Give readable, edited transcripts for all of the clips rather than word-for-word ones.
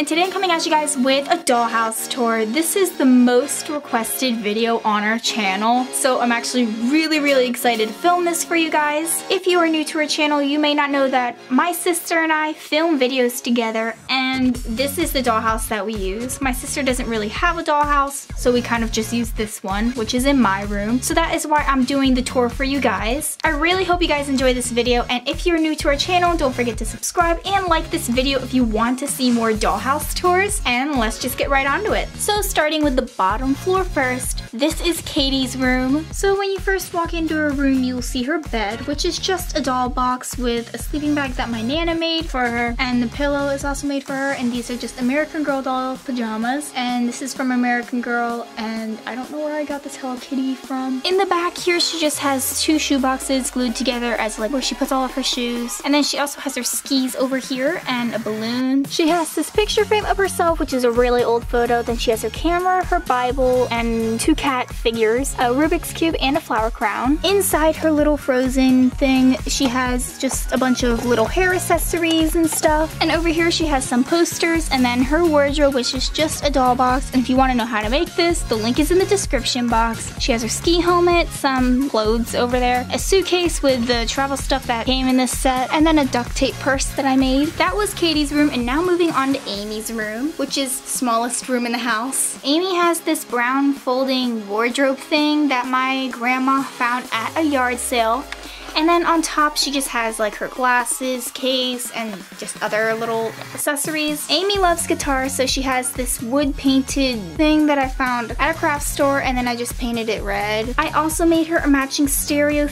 today I'm coming at you guys with a dollhouse tour. This is the most requested video on our channel, so I'm actually really excited to film this for you guys. If you are new to our channel, you may not know that my sister and I film videos together, and this is the dollhouse that we use. My sister doesn't really have a dollhouse, so we kind of just use this one, which is in my room. So that is why I'm doing the tour for you guys. I really hope you guys enjoy this video, and if you're new to our channel, don't forget to subscribe and like this video if you want to see more dollhouse tours, and let's just get right onto it. So starting with the bottom floor first, this is Katie's room. So when you first walk into her room, you'll see her bed, which is just a doll box with a sleeping bag that my Nana made for her, and the pillow is also made for her, and these are just American Girl doll pajamas, and this is from American Girl, and I don't know where I got this Hello Kitty from. In the back here, she just has two shoe boxes glued together as like where she puts all of her shoes, and then she also has her skis over here and a balloon. She has this picture frame of herself, which is a really old photo. Then she has her camera, her Bible, and two cat figures, a Rubik's Cube, and a flower crown. Inside her little Frozen thing, she has just a bunch of little hair accessories and stuff. And over here she has some posters, and then her wardrobe, which is just a doll box. And if you want to know how to make this, the link is in the description box. She has her ski helmet, some clothes over there, a suitcase with the travel stuff that came in this set, and then a duct tape purse that I made. That was Katie's room, and now moving on to Amy's room, which is smallest room in the house. Amy has this brown folding wardrobe thing that my grandma found at a yard sale. And then on top, she just has like her glasses, case, and just other little accessories. Amy loves guitar, so she has this wood painted thing that I found at a craft store, and then I just painted it red. I also made her a matching stereo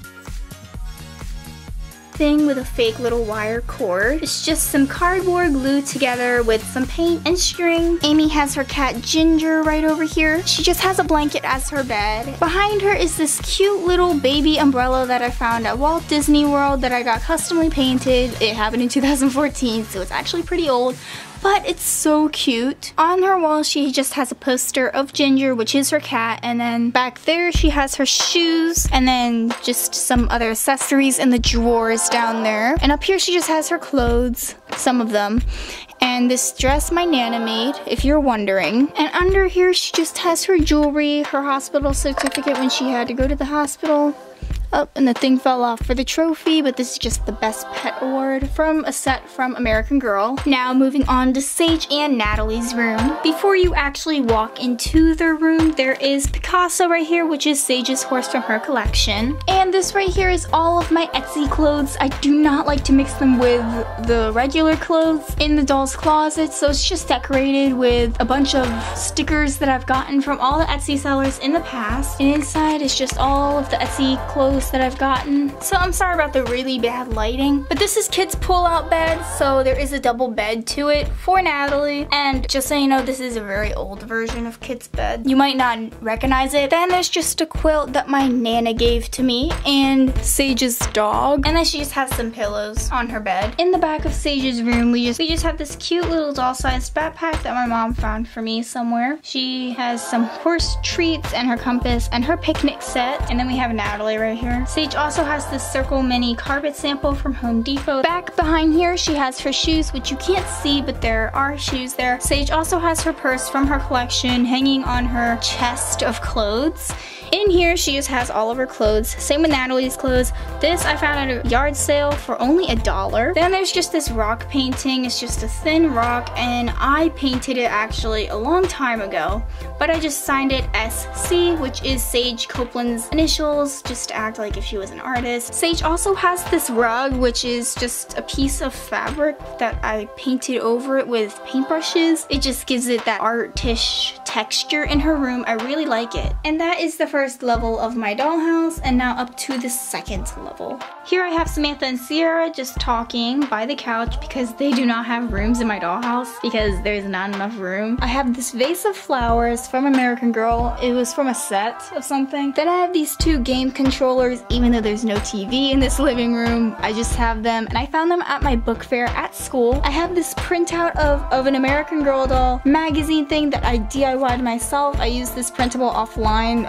thing with a fake little wire cord. It's just some cardboard glued together with some paint and string. Amy has her cat Ginger right over here. She just has a blanket as her bed. Behind her is this cute little baby umbrella that I found at Walt Disney World that I got customly painted. It happened in 2014, so it's actually pretty old, but it's so cute. On her wall, she just has a poster of Ginger, which is her cat, and then back there she has her shoes, and then just some other accessories in the drawers down there. And up here she just has her clothes, some of them, and this dress my Nana made, if you're wondering. And under here she just has her jewelry, her hospital certificate when she had to go to the hospital. Oh, and the thing fell off for the trophy, but this is just the Best Pet Award from a set from American Girl. Now moving on to Sage and Natalie's room. Before you actually walk into their room, there is Picasso right here, which is Sage's horse from her collection. And this right here is all of my Etsy clothes. I do not like to mix them with the regular clothes in the doll's closet, so it's just decorated with a bunch of stickers that I've gotten from all the Etsy sellers in the past. And inside is just all of the Etsy clothes that I've gotten. So I'm sorry about the really bad lighting, but this is Kit's pull-out bed, so there is a double bed to it for Natalie. And just so you know, this is a very old version of Kit's bed. You might not recognize it. Then there's just a quilt that my Nana gave to me and Sage's dog. And then she just has some pillows on her bed. In the back of Sage's room, we just have this cute little doll-sized backpack that my mom found for me somewhere. She has some horse treats and her compass and her picnic set. And then we have Natalie right here. Sage also has this circle mini carpet sample from Home Depot. Back behind here, she has her shoes, which you can't see, but there are shoes there. Sage also has her purse from her collection hanging on her chest of clothes. In here, she just has all of her clothes. Same with Natalie's clothes. This I found at a yard sale for only $1. Then there's just this rock painting. It's just a thin rock, and I painted it actually a long time ago, but I just signed it SC, which is Sage Copeland's initials, just to act like if she was an artist. Sage also has this rug, which is just a piece of fabric that I painted over it with paintbrushes. It just gives it that artish texture in her room. I really like it. And that is the first level of my dollhouse, and now up to the second level. Here I have Samantha and Sierra just talking by the couch because they do not have rooms in my dollhouse because there's not enough room. I have this vase of flowers from American Girl. It was from a set of something. Then I have these two game controllers, even though there's no TV in this living room. I just have them, and I found them at my book fair at school. I have this printout of an American Girl doll magazine thing that I DIY'd myself. I used this printable offline of this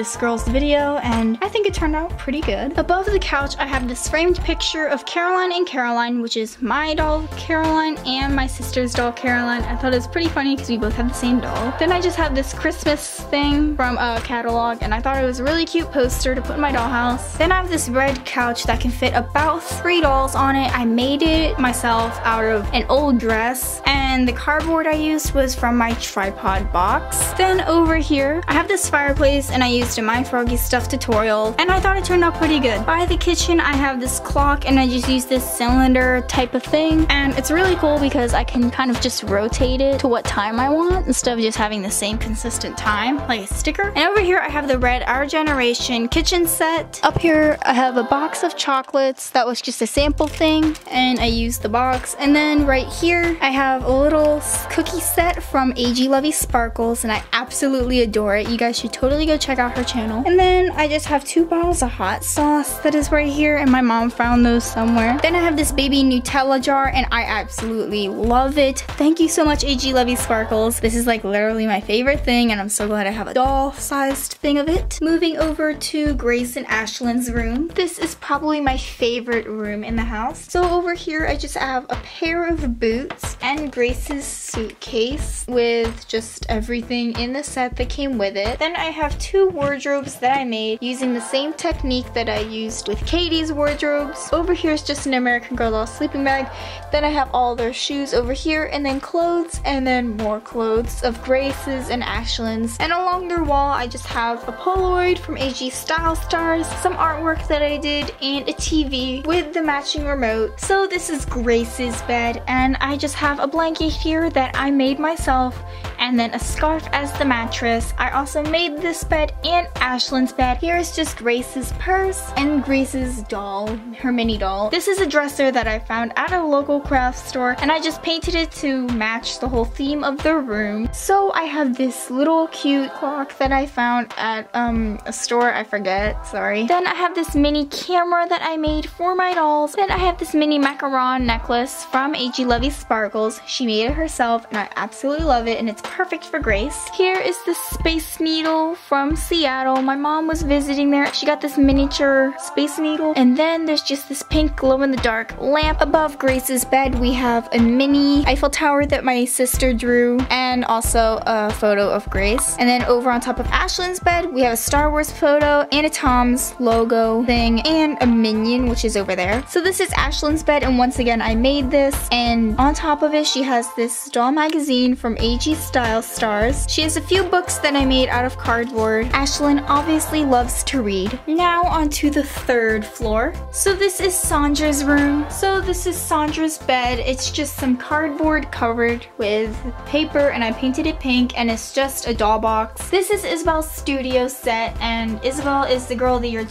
this girl's video, and I think it turned out pretty good. Above the couch, I have this framed picture of Caroline and Caroline, which is my doll Caroline and my sister's doll Caroline. I thought it was pretty funny because we both have the same doll. Then I just have this Christmas thing from a catalog, and I thought it was a really cute poster to put in my dollhouse. Then I have this red couch that can fit about 3 dolls on it. I made it myself out of an old dress, and the cardboard I used was from my tripod box. Then over here, I have this fireplace, and I used a My Froggy Stuff tutorial, and I thought it turned out pretty good. By the kitchen, I have this clock, and I just used this cylinder type of thing, and it's really cool because I can kind of just rotate it to what time I want instead of just having the same consistent time, like a sticker. And over here, I have the red Our Generation kitchen set. Up here, I have a box of chocolates that was just a sample thing, and I used the box. And then right here, I have a little cookie set from AGblacksparkles, and I absolutely adore it. You guys should totally go check out her channel. And then I just have 2 bottles of hot sauce that is right here, and my mom found those somewhere. Then I have this baby Nutella jar, and I absolutely love it. Thank you so much, AGblacksparkles. This is like literally my favorite thing, and I'm so glad I have a doll-sized thing of it. Moving over to Grace and Ashlyn's room. This is probably my favorite room in the house. So over here, I just have a pair of boots and Grace's suitcase with just everything in the set that came with it. Then I have 2 wardrobes that I made using the same technique that I used with Katie's wardrobes. Over here is just an American Girl doll sleeping bag. Then I have all their shoes over here, and then clothes, and then more clothes of Grace's and Ashlyn's. And along their wall, I just have a Polaroid from AG Style Stars, some artwork that I did, and a TV with the matching remote. So this is Grace's bed, and I just have a blanket here that I made myself, and then a scarf as the mattress. I also made this bed and Ashlyn's bed. Here is just Grace's purse and Grace's doll, her mini doll. This is a dresser that I found at a local craft store, and I just painted it to match the whole theme of the room. So I have this little cute clock that I found at a store, I forget, sorry. Then I have this mini camera that I made for my dolls. Then I have this mini macaron necklace from AGblacksparkles. She made it herself, and I absolutely love it, and it's perfect for Grace. Here is the Space Needle from Seattle. My mom was visiting there. She got this miniature Space Needle. And then there's just this pink glow-in-the-dark lamp. Above Grace's bed, we have a mini Eiffel Tower that my sister drew, and also a photo of Grace. And then over on top of Ashlyn's bed, we have a Star Wars photo and a Tom's logo thing and a minion, which is over there. So this is Ashlyn's bed, and once again, I made this. And on top of it, she has this doll magazine from AG Style Stars. She has a few books that I made out of cardboard. Ashlyn obviously loves to read. Now onto the 3rd floor. So this is Sandra's room. So this is Sandra's bed. It's just some cardboard covered with paper, and I painted it pink, and it's just a doll box. This is Isabel's studio set, and Isabel is the girl of the year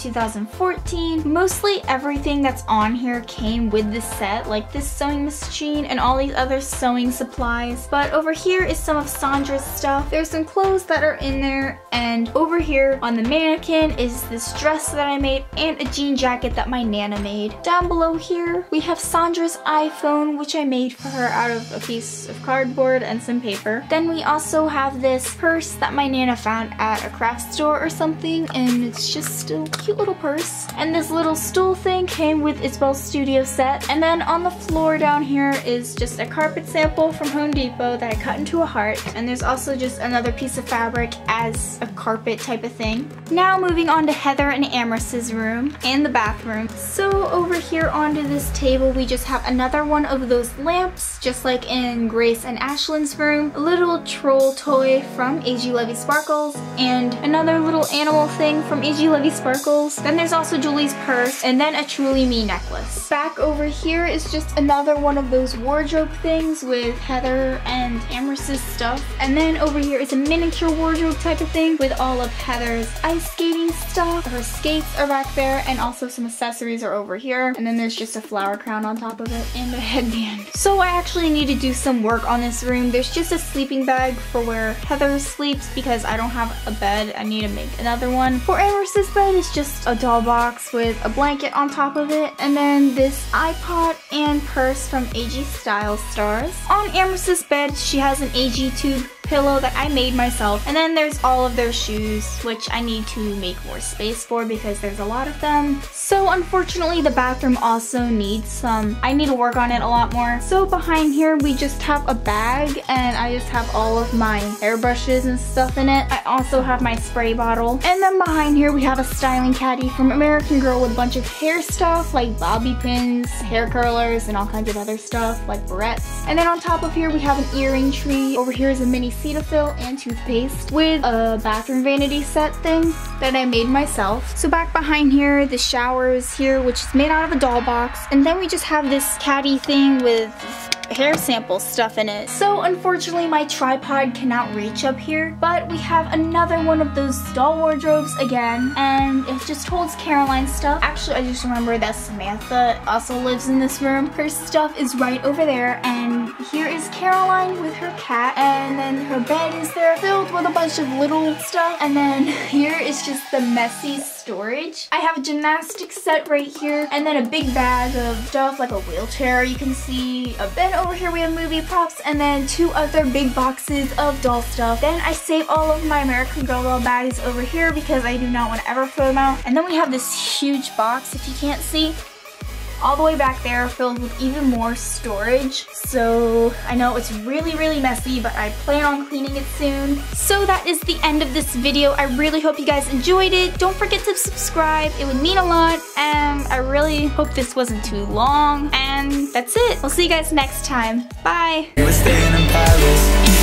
2014. Mostly everything that's on here came with this set, like this sewing machine and all these other sewing supplies. But over here is some of Sandra's stuff. There's some clothes that are in there, and over here on the mannequin is this dress that I made and a jean jacket that my Nana made. Down below here, we have Sandra's iPhone, which I made for her out of a piece of cardboard and some paper. Then we also have this purse that my Nana found at a craft store or something, and it's just a cute little purse. And this little stool thing came with Isabel's studio set. And then on the floor down here is just a carpet sample from Home Depot that I cut into a heart. And there's also just another piece of fabric as a carpet type of thing. Now moving on to Heather and Amherst's room and the bathroom. So over here onto this table, we just have another one of those lamps, just like in Grace and Ashlyn's room. A little troll toy from AGblacksparkles, and another little animal thing from AGblacksparkles. Then there's also Julie's purse, and then a Truly Me necklace. Back over here is just another one of those wardrobe things with Heather and Amherst's stuff. And then over here is a miniature wardrobe type of thing with all of Heather's ice skating stuff. Her skates are back there, and also some accessories are over here. And then there's just a flower crown on top of it and a headband. So I actually need to do some work on this room. There's just a sleeping bag for where Heather sleeps because I don't have a bed. I need to make another one. For Amherst's bed, it's just a doll box with a blanket on top of it. And then this iPod and purse from AG Style Stars. On Amherst's bed, she has an AG tube pillow that I made myself. And then there's all of their shoes, which I need to make more space for because there's a lot of them. So unfortunately, the bathroom also needs I need to work on it a lot more. So behind here, we just have a bag and I just have all of my hairbrushes and stuff in it. I also have my spray bottle. And then behind here, we have a styling caddy from American Girl with a bunch of hair stuff like bobby pins, hair curlers, and all kinds of other stuff like barrettes. And then on top of here, we have an earring tree. Over here is a mini Cetaphil and toothpaste with a bathroom vanity set thing that I made myself. So back behind here, the shower is here, which is made out of a doll box. And then we just have this caddy thing with hair sample stuff in it. So unfortunately my tripod cannot reach up here, but we have another one of those doll wardrobes again, and it just holds Caroline's stuff. Actually, I just remember that Samantha also lives in this room. Her stuff is right over there, and here is Caroline with her cat, and then her bed is there filled with a bunch of little stuff, and then here is just the messy storage. I have a gymnastics set right here, and then a big bag of stuff like a wheelchair. You can see a bed over here. We have movie props, and then 2 other big boxes of doll stuff. Then I save all of my American Girl doll bags over here because I do not want to ever throw them out. And then we have this huge box, if you can't see, all the way back there, filled with even more storage. So I know it's really messy, but I plan on cleaning it soon. So that is the end of this video. I really hope you guys enjoyed it. Don't forget to subscribe. It would mean a lot. And I really hope this wasn't too long. And that's it. We'll see you guys next time. Bye.